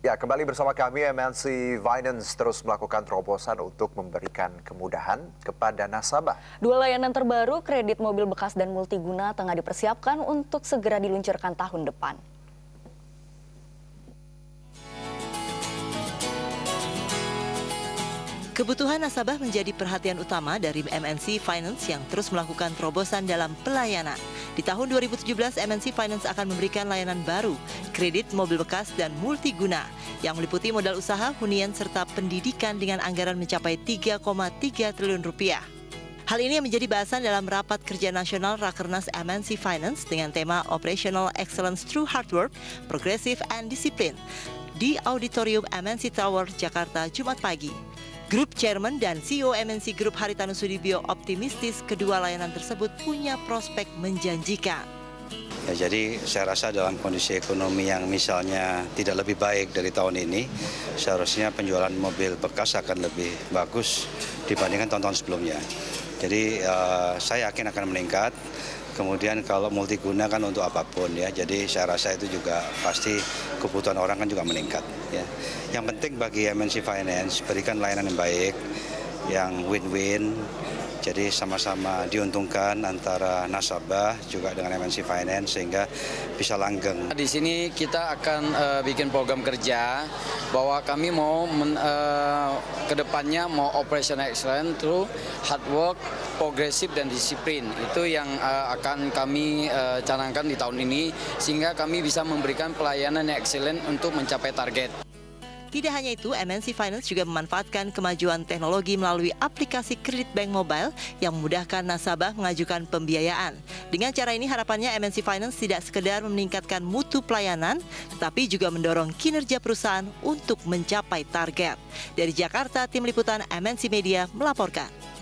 Ya, kembali bersama kami MNC Finance terus melakukan terobosan untuk memberikan kemudahan kepada nasabah. Dua layanan terbaru kredit mobil bekas dan multiguna tengah dipersiapkan untuk segera diluncurkan tahun depan. Kebutuhan nasabah menjadi perhatian utama dari MNC Finance yang terus melakukan terobosan dalam pelayanan. Di tahun 2017, MNC Finance akan memberikan layanan baru, kredit mobil bekas dan multiguna, yang meliputi modal usaha, hunian, serta pendidikan dengan anggaran mencapai 3,3 triliun rupiah. Hal ini menjadi bahasan dalam rapat kerja nasional Rakernas MNC Finance dengan tema Operational Excellence Through Hard Work, Progressive and Discipline di Auditorium MNC Tower, Jakarta, Jumat pagi. Grup Chairman dan CEO MNC Group Haritanu Sudibyo optimistis kedua layanan tersebut punya prospek menjanjikan. Ya, jadi saya rasa dalam kondisi ekonomi yang misalnya tidak lebih baik dari tahun ini, seharusnya penjualan mobil bekas akan lebih bagus dibandingkan tahun-tahun sebelumnya. Jadi saya yakin akan meningkat. Kemudian kalau multiguna kan untuk apapun ya, jadi saya rasa itu juga pasti kebutuhan orang kan juga meningkat ya. Yang penting bagi MNC Finance berikan layanan yang baik, yang win-win, jadi sama-sama diuntungkan antara nasabah juga dengan MNC Finance sehingga bisa langgeng. Di sini kita akan bikin program kerja bahwa kami mau kedepannya mau operational excellence through hard work, progresif dan disiplin. Itu yang akan kami canangkan di tahun ini sehingga kami bisa memberikan pelayanan yang excellent untuk mencapai target. Tidak hanya itu, MNC Finance juga memanfaatkan kemajuan teknologi melalui aplikasi kredit bank mobile yang memudahkan nasabah mengajukan pembiayaan. Dengan cara ini harapannya MNC Finance tidak sekedar meningkatkan mutu pelayanan, tetapi juga mendorong kinerja perusahaan untuk mencapai target. Dari Jakarta, Tim Liputan MNC Media melaporkan.